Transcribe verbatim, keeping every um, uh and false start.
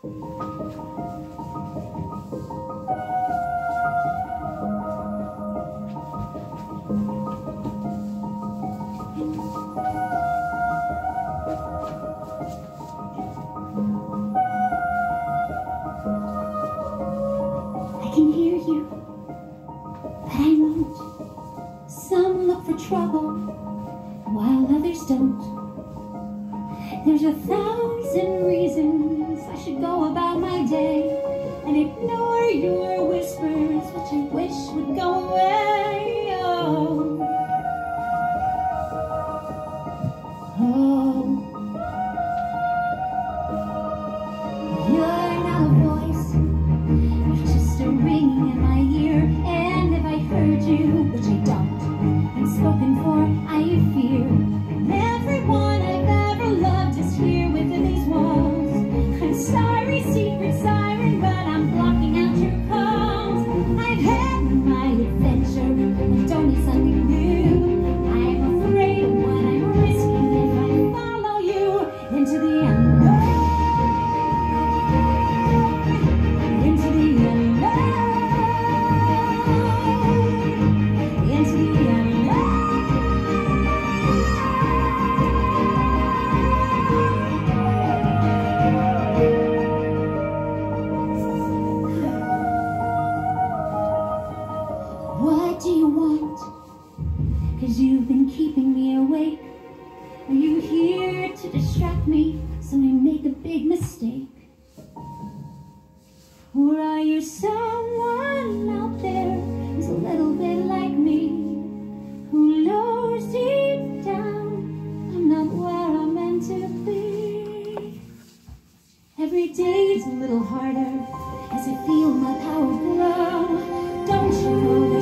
can hear you, but I won't. Some look for trouble, while others don't. There's a thousand reasons I should go about my day and ignore your whispers, which I wish would go away. Oh, oh. You're not a voice, you're just a ringing in my ear. And if I heard you, which I don't, and spoken for, I fear. And everyone I've ever loved is here within these walls. I'm sorry, secret siren, but I'm blocking out your calls. I've had my adventure, and don't need something new. I'm afraid of what I'm risking if I follow you into the unknown. Into the unknown. Into the unknown. What do you want? 'Cause you've been keeping me awake. Are you here to distract me so I make a big mistake? Or are you someone out there who's a little bit like me, who knows deep down I'm not where I'm meant to be? Every day's a little harder as I feel my power grow. Don't you know that